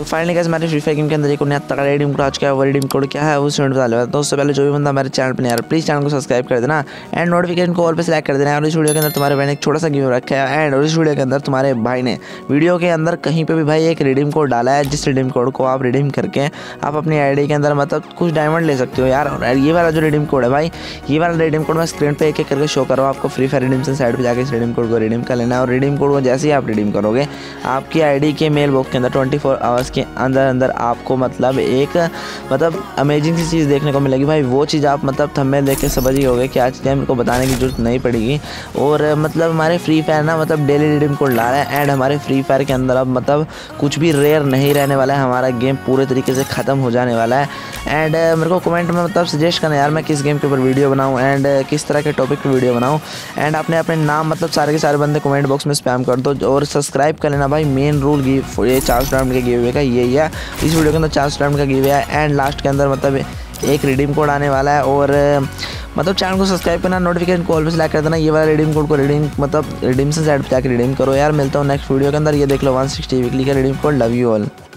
तो finally guys हमारे Free Fire game के अंदर एक नया तगड़ा रिडीम कोड आ चुका है। वो रिडीम कोड क्या है वो स्टूडेंट बता लेगा। तो उससे पहले जो भी बंदा हमारे चैनल पर नहीं आ रहा प्लीज़ चैनल को सब्सक्राइब कर देना एंड नोटिफिकेशन को ऑल पे सिलेक्ट कर देना। और इस वीडियो के अंदर तुम्हारे भाई ने एक छोटा सा गेम रखा है एंड इस वीडियो के अंदर तुम्हारे भाई ने वीडियो के अंदर कहीं पर भी भाई एक रिडीम कोड डाला है, जिस रिडीम कोड को आप रिडीम करके आप अपनी आईडी के अंदर मतलब कुछ डायमंड ले सकते हो यार। ये वाला जो रिडीम कोड है भाई, ये वाला रिडीम कोड मैं स्क्रीन पे एक करके शो कर रहा हूँ आपको। फ्री फायर रिडीम से साइड पे जाकर इस रिडीम कोड को रिडीम कर लेना है और रिडीम कोड को जैसे ही आप रिडीम करोगे आपकी आईडी के मेल बॉक्स के अंदर 24 आवर्स के अंदर आपको मतलब एक अमेजिंग सी चीज़ देखने को मिलेगी भाई। वो चीज़ आप मतलब थंबनेल देख के समझ ही होगे कि आज चीज़ें मेरे को बताने की जरूरत नहीं पड़ेगी। और मतलब हमारे फ्री फायर ना मतलब डेली रिडीम कोड ला रहा है एंड हमारे फ्री फायर के अंदर अब मतलब कुछ भी रेयर नहीं रहने वाला है। हमारा गेम पूरे तरीके से ख़त्म हो जाने वाला है एंड मेरे को कमेंट में मतलब सजेस्ट करना यार मैं किस गेम के ऊपर वीडियो बनाऊँ एंड किस तरह के टॉपिक पर वीडियो बनाऊँ। एंड आपने अपने नाम मतलब सारे के सारे बंदे कमेंट बॉक्स में स्पैम कर दो और सब्सक्राइब कर लेना भाई। मेन रूल ये 4 डायमंड के गिव अवे का यही है। इस वीडियो के अंदर 4 डायमंड का गिव अवे है एंड लास्ट के अंदर मतलब एक रिडीम कोड आने वाला है। और मतलब चैनल को सब्सक्राइब करना, नोटिफिकेशन को ऑल पे सिलेक्ट कर देना। ये वाला रिडीम कोड को रिडीम से साइड पे जाकर रिडीम करो यार। मिलता हूँ नेक्स्ट वीडियो के अंदर। ये देख लो 160 वीकली का redeem code. Love you all.